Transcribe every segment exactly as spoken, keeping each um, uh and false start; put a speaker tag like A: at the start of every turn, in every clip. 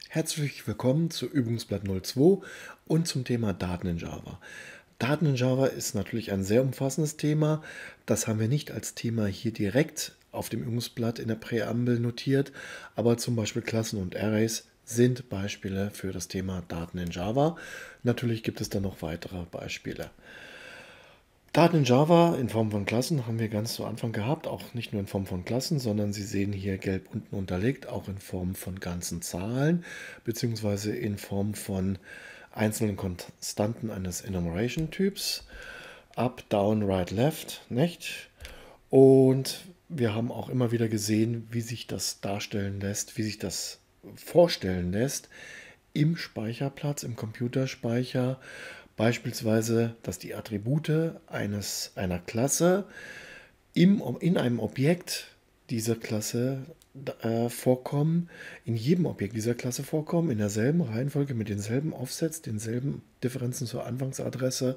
A: Herzlich willkommen zu Übungsblatt null zwei und zum Thema Daten in Java. Daten in Java ist natürlich ein sehr umfassendes Thema. Das haben wir nicht als Thema hier direkt auf dem Übungsblatt in der Präambel notiert, aber zum Beispiel Klassen und Arrays sind Beispiele für das Thema Daten in Java. Natürlich gibt es dann noch weitere Beispiele. Daten in Java in Form von Klassen haben wir ganz zu Anfang gehabt, auch nicht nur in Form von Klassen, sondern Sie sehen hier gelb unten unterlegt, auch in Form von ganzen Zahlen, beziehungsweise in Form von einzelnen Konstanten eines Enumeration-Typs, up, down, right, left, nicht? Und wir haben auch immer wieder gesehen, wie sich das darstellen lässt, wie sich das vorstellen lässt im Speicherplatz, im Computerspeicher. Beispielsweise, dass die Attribute eines, einer Klasse im, in einem Objekt dieser Klasse äh, vorkommen, in jedem Objekt dieser Klasse vorkommen, in derselben Reihenfolge mit denselben Offsets, denselben Differenzen zur Anfangsadresse,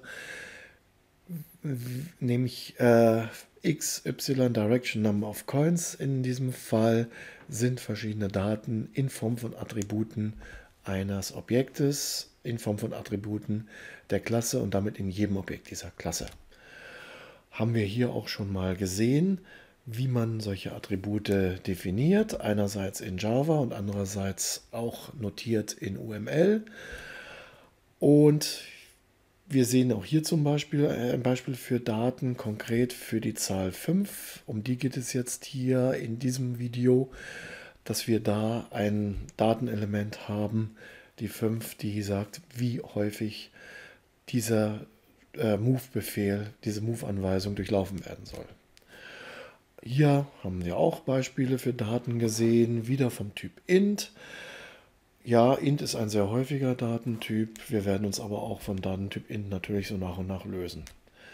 A: nämlich äh, x, y, Direction, Number of Coins in diesem Fall, sind verschiedene Daten in Form von Attributen eines Objektes, in Form von Attributen der Klasse und damit in jedem Objekt dieser Klasse. Haben wir hier auch schon mal gesehen, wie man solche Attribute definiert, einerseits in Java und andererseits auch notiert in U M L. Und wir sehen auch hier zum Beispiel ein Beispiel für Daten, konkret für die Zahl fünf. Um die geht es jetzt hier in diesem Video, dass wir da ein Datenelement haben, die fünf, die sagt, wie häufig dieser äh, Move-Befehl, diese Move-Anweisung durchlaufen werden soll. Hier haben wir auch Beispiele für Daten gesehen, wieder vom Typ int. Ja, int ist ein sehr häufiger Datentyp. Wir werden uns aber auch von Datentyp int natürlich so nach und nach lösen.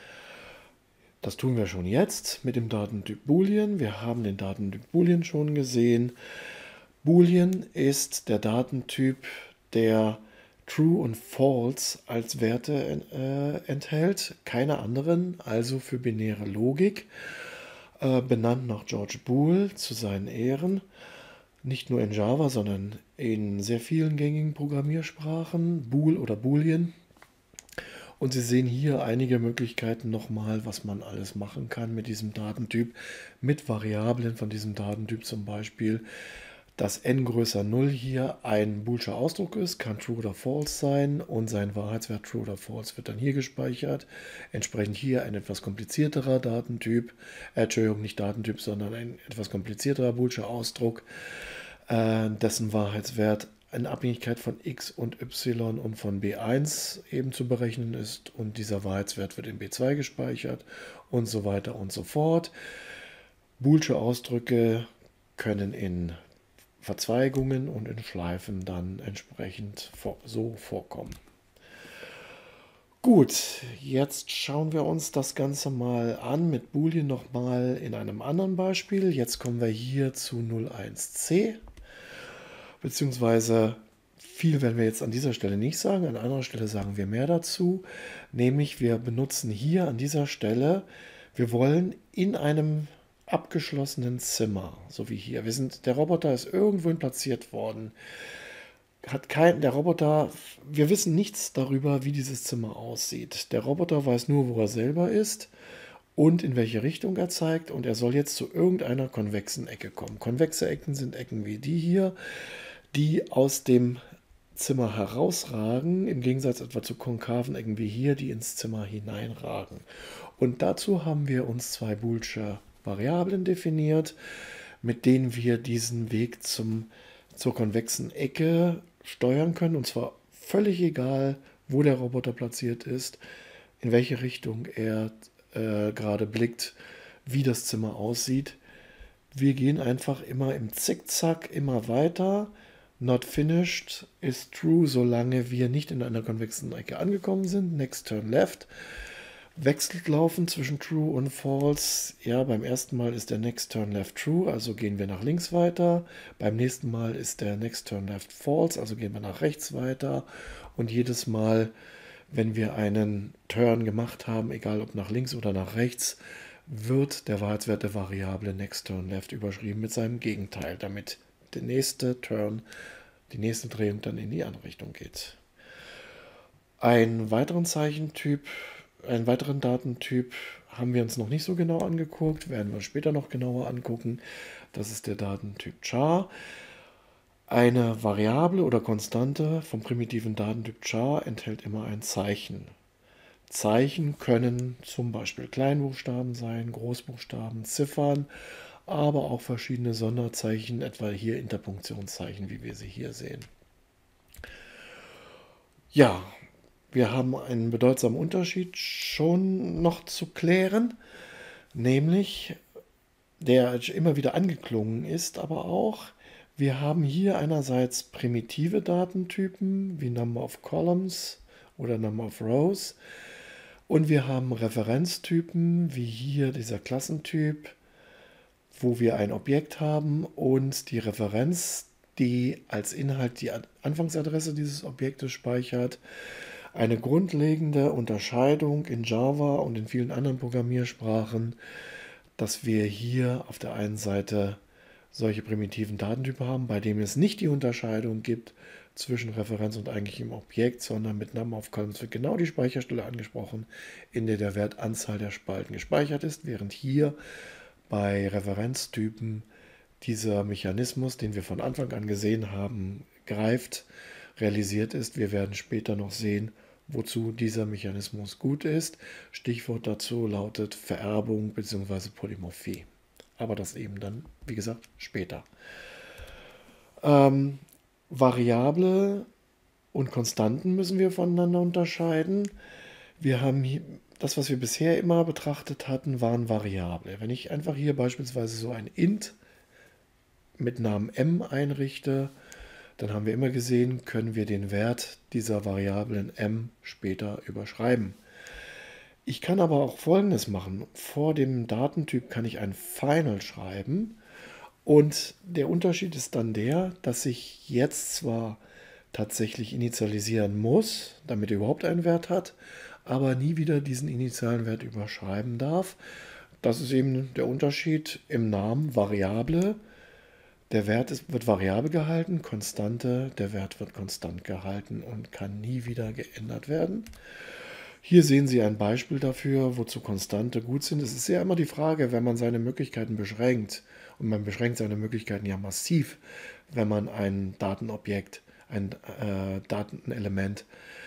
A: Das tun wir schon jetzt mit dem Datentyp Boolean. Wir haben den Datentyp Boolean schon gesehen. Boolean ist der Datentyp, der True und False als Werte äh, enthält, keine anderen, also für binäre Logik, äh, benannt nach George Boole zu seinen Ehren. Nicht nur in Java, sondern in sehr vielen gängigen Programmiersprachen, Boole oder Boolean. Und Sie sehen hier einige Möglichkeiten nochmal, was man alles machen kann mit diesem Datentyp, mit Variablen von diesem Datentyp zum Beispiel. Dass n größer null hier ein boolscher Ausdruck ist, kann true oder false sein und sein Wahrheitswert true oder false wird dann hier gespeichert. Entsprechend hier ein etwas komplizierterer Datentyp, äh, Entschuldigung, nicht Datentyp, sondern ein etwas komplizierterer boolscher Ausdruck, äh, dessen Wahrheitswert in Abhängigkeit von x und y und von b eins eben zu berechnen ist und dieser Wahrheitswert wird in b zwei gespeichert und so weiter und so fort. Boolsche Ausdrücke können in Verzweigungen und in Schleifen dann entsprechend so vorkommen. Gut, jetzt schauen wir uns das Ganze mal an mit Boolean nochmal in einem anderen Beispiel. Jetzt kommen wir hier zu null eins c, beziehungsweise viel werden wir jetzt an dieser Stelle nicht sagen, an anderer Stelle sagen wir mehr dazu, nämlich wir benutzen hier an dieser Stelle, wir wollen in einem abgeschlossenen Zimmer, so wie hier. Wir sind, der Roboter ist irgendwohin platziert worden. Hat kein, der Roboter, wir wissen nichts darüber, wie dieses Zimmer aussieht. Der Roboter weiß nur, wo er selber ist und in welche Richtung er zeigt und er soll jetzt zu irgendeiner konvexen Ecke kommen. Konvexe Ecken sind Ecken wie die hier, die aus dem Zimmer herausragen, im Gegensatz etwa zu konkaven Ecken wie hier, die ins Zimmer hineinragen. Und dazu haben wir uns zwei boolsche Variablen definiert, mit denen wir diesen Weg zum, zur konvexen Ecke steuern können. Und zwar völlig egal, wo der Roboter platziert ist, in welche Richtung er äh, gerade blickt, wie das Zimmer aussieht. Wir gehen einfach immer im Zickzack immer weiter. Not finished ist true, solange wir nicht in einer konvexen Ecke angekommen sind. Next turn left. Wechselt laufen zwischen True und False. Ja, beim ersten Mal ist der Next Turn Left True, also gehen wir nach links weiter. Beim nächsten Mal ist der Next Turn Left False, also gehen wir nach rechts weiter. Und jedes Mal, wenn wir einen Turn gemacht haben, egal ob nach links oder nach rechts, wird der Wahrheitswert der Variable Next Turn Left überschrieben mit seinem Gegenteil, damit der nächste Turn die nächste Drehung dann in die andere Richtung geht. Einen weiteren Zeichentyp, einen weiteren Datentyp haben wir uns noch nicht so genau angeguckt, werden wir später noch genauer angucken. Das ist der Datentyp char. Eine Variable oder Konstante vom primitiven Datentyp char enthält immer ein Zeichen. Zeichen können zum Beispiel Kleinbuchstaben sein, Großbuchstaben, Ziffern, aber auch verschiedene Sonderzeichen, etwa hier Interpunktionszeichen, wie wir sie hier sehen. Ja, wir haben einen bedeutsamen Unterschied schon noch zu klären, nämlich, der immer wieder angeklungen ist, aber auch, wir haben hier einerseits primitive Datentypen wie Number of Columns oder Number of Rows und wir haben Referenztypen wie hier dieser Klassentyp, wo wir ein Objekt haben und die Referenz, die als Inhalt die Anfangsadresse dieses Objektes speichert. Eine grundlegende Unterscheidung in Java und in vielen anderen Programmiersprachen, dass wir hier auf der einen Seite solche primitiven Datentypen haben, bei denen es nicht die Unterscheidung gibt zwischen Referenz und eigentlichem Objekt, sondern mit Number of Columns wird genau die Speicherstelle angesprochen, in der der Wert Anzahl der Spalten gespeichert ist, während hier bei Referenztypen dieser Mechanismus, den wir von Anfang an gesehen haben, greift, realisiert ist. Wir werden später noch sehen, wozu dieser Mechanismus gut ist. Stichwort dazu lautet Vererbung bzw. Polymorphie. Aber das eben dann, wie gesagt, später. Ähm, Variable und Konstanten müssen wir voneinander unterscheiden. Wir haben hier, das, was wir bisher immer betrachtet hatten, waren Variable. Wenn ich einfach hier beispielsweise so ein Int mit Namen m einrichte, dann haben wir immer gesehen, können wir den Wert dieser Variablen m später überschreiben. Ich kann aber auch Folgendes machen. Vor dem Datentyp kann ich ein Final schreiben und der Unterschied ist dann der, dass ich jetzt zwar tatsächlich initialisieren muss, damit er überhaupt einen Wert hat, aber nie wieder diesen initialen Wert überschreiben darf. Das ist eben der Unterschied im Namen Variable. Der Wert ist, wird variabel gehalten, Konstante, der Wert wird konstant gehalten und kann nie wieder geändert werden. Hier sehen Sie ein Beispiel dafür, wozu Konstante gut sind. Es ist ja immer die Frage, wenn man seine Möglichkeiten beschränkt, und man beschränkt seine Möglichkeiten ja massiv, wenn man ein Datenobjekt, ein äh, Datenelement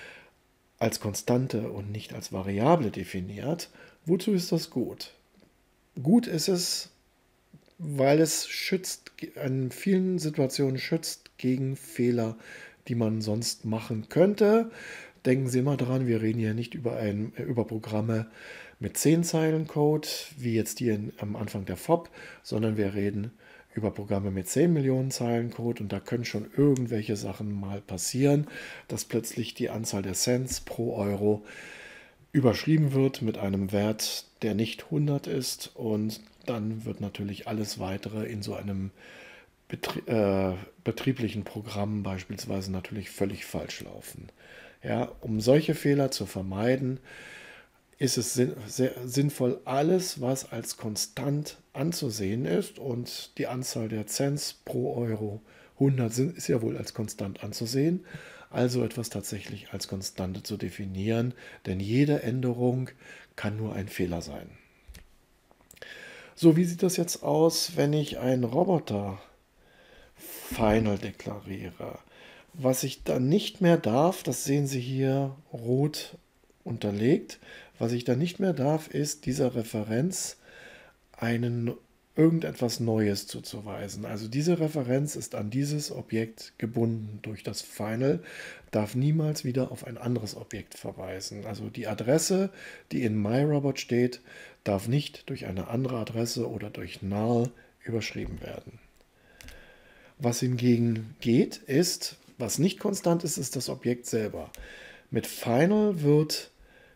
A: als Konstante und nicht als Variable definiert. Wozu ist das gut? Gut ist es, weil es schützt, in vielen Situationen schützt gegen Fehler, die man sonst machen könnte. Denken Sie immer daran, wir reden hier nicht über, ein, über Programme mit zehn Zeilen Code, wie jetzt hier in, am Anfang der F O P, sondern wir reden über Programme mit zehn Millionen Zeilen Code und da können schon irgendwelche Sachen mal passieren, dass plötzlich die Anzahl der Cents pro Euro überschrieben wird mit einem Wert, der nicht hundert ist und dann wird natürlich alles weitere in so einem Betrie äh, betrieblichen Programm beispielsweise natürlich völlig falsch laufen. Ja, um solche Fehler zu vermeiden, ist es sinn sehr sinnvoll, alles, was als konstant anzusehen ist, und die Anzahl der Cents pro Euro hundert sind, ist ja wohl als konstant anzusehen, also etwas tatsächlich als Konstante zu definieren, denn jede Änderung kann nur ein Fehler sein. So, wie sieht das jetzt aus, wenn ich einen Roboter Final deklariere? Was ich dann nicht mehr darf, das sehen Sie hier rot unterlegt, was ich dann nicht mehr darf, ist dieser Referenz einen irgendetwas Neues zuzuweisen. Also diese Referenz ist an dieses Objekt gebunden durch das Final, darf niemals wieder auf ein anderes Objekt verweisen. Also die Adresse, die in MyRobot steht, darf nicht durch eine andere Adresse oder durch null überschrieben werden. Was hingegen geht, ist, was nicht konstant ist, ist das Objekt selber. Mit Final wird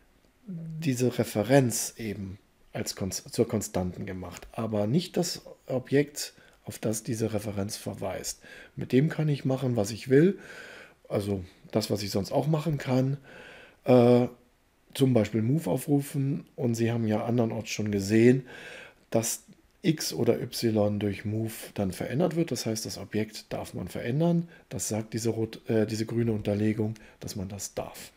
A: diese Referenz eben als Konst- zur Konstanten gemacht, aber nicht das Objekt, auf das diese Referenz verweist. Mit dem kann ich machen, was ich will, also das, was ich sonst auch machen kann, äh, zum Beispiel Move aufrufen, und Sie haben ja andernorts schon gesehen, dass x oder y durch move dann verändert wird. Das heißt, das Objekt darf man verändern. Das sagt diese, rot, äh, diese grüne Unterlegung, dass man das darf.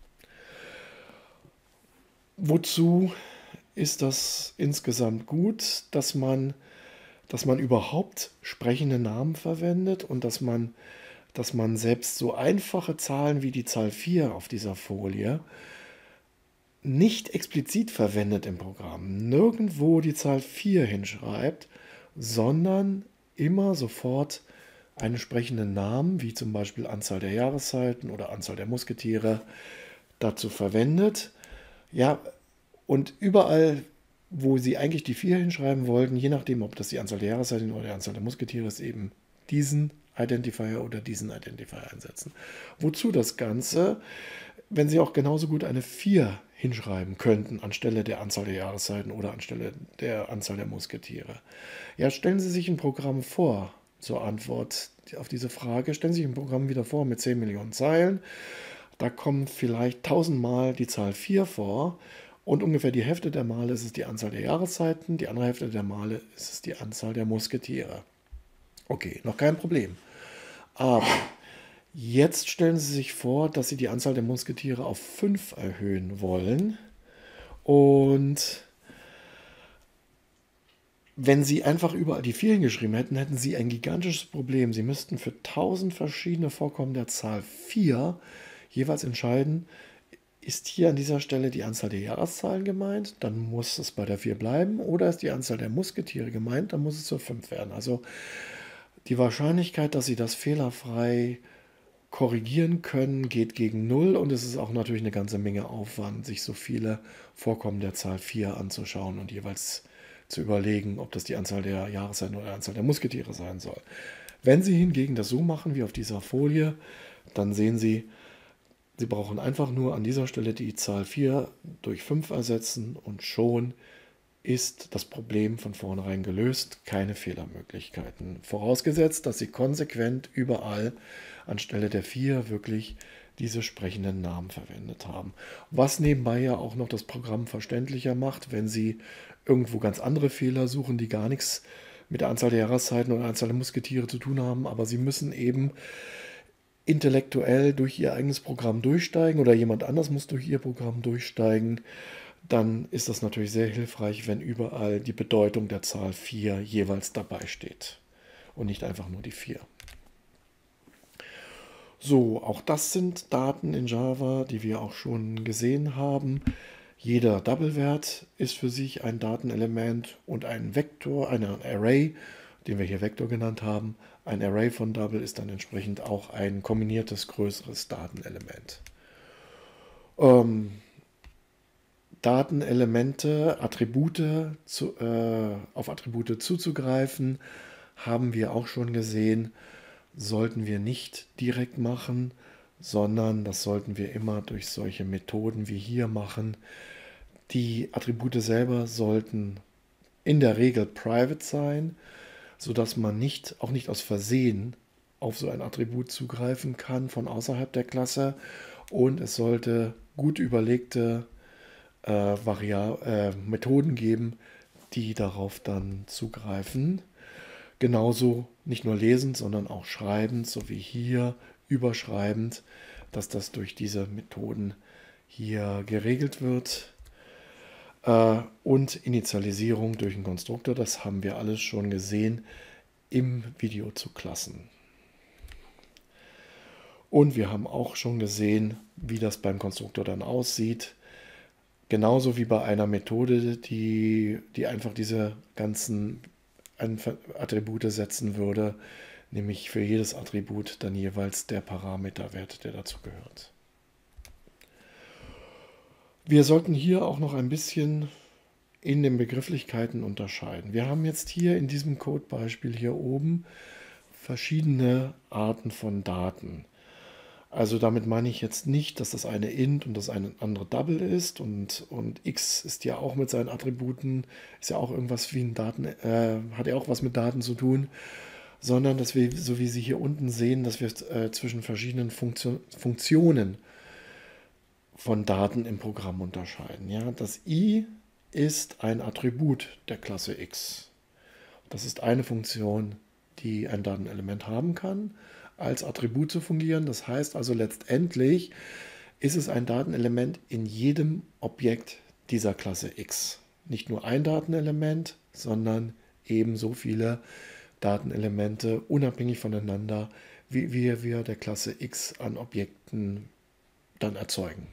A: Wozu ist das insgesamt gut, dass man, dass man überhaupt sprechende Namen verwendet und dass man, dass man selbst so einfache Zahlen wie die Zahl vier auf dieser Folie nicht explizit verwendet im Programm, nirgendwo die Zahl vier hinschreibt, sondern immer sofort einen sprechenden Namen, wie zum Beispiel Anzahl der Jahreszeiten oder Anzahl der Musketiere, dazu verwendet. Ja, und überall, wo Sie eigentlich die vier hinschreiben wollten, je nachdem, ob das die Anzahl der Jahreszeiten oder die Anzahl der Musketiere ist, eben diesen Identifier oder diesen Identifier einsetzen. Wozu das Ganze? Wenn Sie auch genauso gut eine vier hinschreiben könnten, anstelle der Anzahl der Jahreszeiten oder anstelle der Anzahl der Musketiere. Ja, stellen Sie sich ein Programm vor, zur Antwort auf diese Frage, stellen Sie sich ein Programm wieder vor mit zehn Millionen Zeilen, da kommt vielleicht tausendmal die Zahl vier vor und ungefähr die Hälfte der Male ist es die Anzahl der Jahreszeiten, die andere Hälfte der Male ist es die Anzahl der Musketiere. Okay, noch kein Problem. Aber jetzt stellen Sie sich vor, dass Sie die Anzahl der Musketiere auf fünf erhöhen wollen. Und wenn Sie einfach überall die vier hingeschrieben hätten, hätten Sie ein gigantisches Problem. Sie müssten für tausend verschiedene Vorkommen der Zahl vier jeweils entscheiden, ist hier an dieser Stelle die Anzahl der Jahreszahlen gemeint, dann muss es bei der vier bleiben, oder ist die Anzahl der Musketiere gemeint, dann muss es zur fünf werden. Also die Wahrscheinlichkeit, dass Sie das fehlerfrei korrigieren können, geht gegen null und es ist auch natürlich eine ganze Menge Aufwand, sich so viele Vorkommen der Zahl vier anzuschauen und jeweils zu überlegen, ob das die Anzahl der Jahreszeiten oder die Anzahl der Musketiere sein soll. Wenn Sie hingegen das so machen wie auf dieser Folie, dann sehen Sie, Sie brauchen einfach nur an dieser Stelle die Zahl vier durch fünf ersetzen und schon ist das Problem von vornherein gelöst, keine Fehlermöglichkeiten. Vorausgesetzt, dass Sie konsequent überall anstelle der vier wirklich diese sprechenden Namen verwendet haben. Was nebenbei ja auch noch das Programm verständlicher macht, wenn Sie irgendwo ganz andere Fehler suchen, die gar nichts mit der Anzahl der Jahreszeiten oder der Anzahl der Musketiere zu tun haben, aber Sie müssen eben intellektuell durch Ihr eigenes Programm durchsteigen oder jemand anders muss durch Ihr Programm durchsteigen, dann ist das natürlich sehr hilfreich, wenn überall die Bedeutung der Zahl vier jeweils dabei steht und nicht einfach nur die vier. So, auch das sind Daten in Java, die wir auch schon gesehen haben. Jeder Double-Wert ist für sich ein Datenelement und ein Vektor, ein Array, den wir hier Vektor genannt haben. Ein Array von Double ist dann entsprechend auch ein kombiniertes größeres Datenelement. Ähm, Datenelemente, Attribute, zu, äh, auf Attribute zuzugreifen, haben wir auch schon gesehen, sollten wir nicht direkt machen, sondern das sollten wir immer durch solche Methoden wie hier machen. Die Attribute selber sollten in der Regel private sein, sodass man nicht, auch nicht aus Versehen auf so ein Attribut zugreifen kann von außerhalb der Klasse, und es sollte gut überlegte äh, Varia äh, Methoden geben, die darauf dann zugreifen. Genauso nicht nur lesend, sondern auch schreibend, so wie hier überschreibend, dass das durch diese Methoden hier geregelt wird. Äh, und Initialisierung durch einen Konstruktor, das haben wir alles schon gesehen im Video zu Klassen. Und wir haben auch schon gesehen, wie das beim Konstruktor dann aussieht. Genauso wie bei einer Methode, die, die einfach diese ganzen Attribute setzen würde, nämlich für jedes Attribut dann jeweils der Parameterwert, der dazu gehört. Wir sollten hier auch noch ein bisschen in den Begrifflichkeiten unterscheiden. Wir haben jetzt hier in diesem Codebeispiel hier oben verschiedene Arten von Daten. Also damit meine ich jetzt nicht, dass das eine int und das eine andere double ist, und, und x ist ja auch mit seinen Attributen, ist ja auch irgendwas wie ein Daten, äh, hat ja auch was mit Daten zu tun, sondern dass wir, so wie Sie hier unten sehen, dass wir äh, zwischen verschiedenen Funktion, Funktionen von Daten im Programm unterscheiden. Ja? Das i ist ein Attribut der Klasse x. Das ist eine Funktion, die ein Datenelement haben kann, als Attribut zu fungieren. Das heißt also letztendlich ist es ein Datenelement in jedem Objekt dieser Klasse X. Nicht nur ein Datenelement, sondern ebenso viele Datenelemente unabhängig voneinander, wie wir, wir der Klasse X an Objekten dann erzeugen.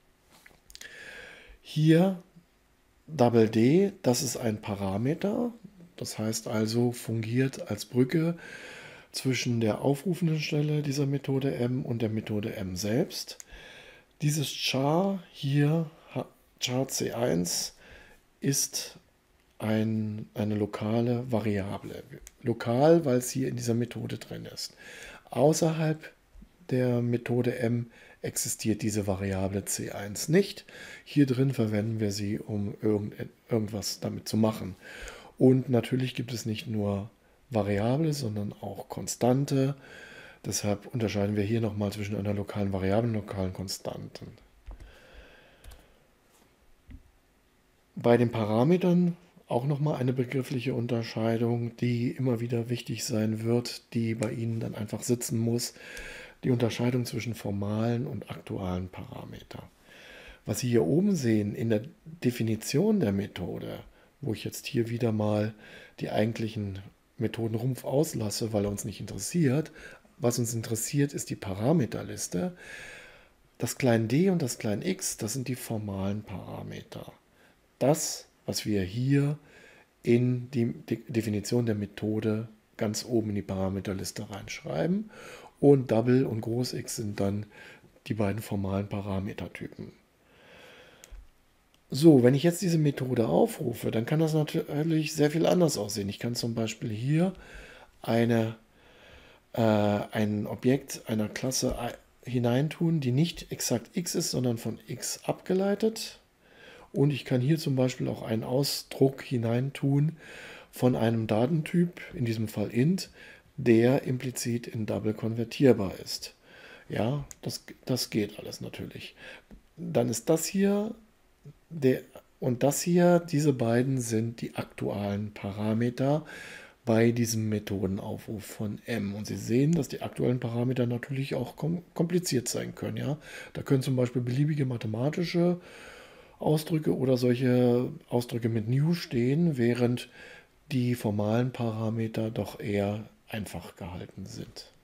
A: Hier Double D, das ist ein Parameter, das heißt also fungiert als Brücke zwischen der aufrufenden Stelle dieser Methode M und der Methode M selbst. Dieses char hier, char C eins, ist ein, eine lokale Variable. Lokal, weil es hier in dieser Methode drin ist. Außerhalb der Methode M existiert diese Variable C eins nicht. Hier drin verwenden wir sie, um irgend, irgendwas damit zu machen. Und natürlich gibt es nicht nur Variable, sondern auch Konstante. Deshalb unterscheiden wir hier nochmal zwischen einer lokalen Variable und lokalen Konstanten. Bei den Parametern auch nochmal eine begriffliche Unterscheidung, die immer wieder wichtig sein wird, die bei Ihnen dann einfach sitzen muss. Die Unterscheidung zwischen formalen und aktualen Parametern. Was Sie hier oben sehen in der Definition der Methode, wo ich jetzt hier wieder mal die eigentlichen Methodenrumpf auslasse, weil er uns nicht interessiert. Was uns interessiert, ist die Parameterliste. Das klein d und das klein x, das sind die formalen Parameter. Das, was wir hier in die Definition der Methode ganz oben in die Parameterliste reinschreiben. Und Double und Groß X sind dann die beiden formalen Parametertypen. So, wenn ich jetzt diese Methode aufrufe, dann kann das natürlich sehr viel anders aussehen. Ich kann zum Beispiel hier eine, äh, ein Objekt einer Klasse hineintun, die nicht exakt x ist, sondern von x abgeleitet. Und ich kann hier zum Beispiel auch einen Ausdruck hineintun von einem Datentyp, in diesem Fall int, der implizit in Double konvertierbar ist. Ja, das, das geht alles natürlich. Dann ist das hier der, und das hier, diese beiden sind die aktuellen Parameter bei diesem Methodenaufruf von M. Und Sie sehen, dass die aktuellen Parameter natürlich auch kompliziert sein können. Ja? Da können zum Beispiel beliebige mathematische Ausdrücke oder solche Ausdrücke mit new stehen, während die formalen Parameter doch eher einfach gehalten sind.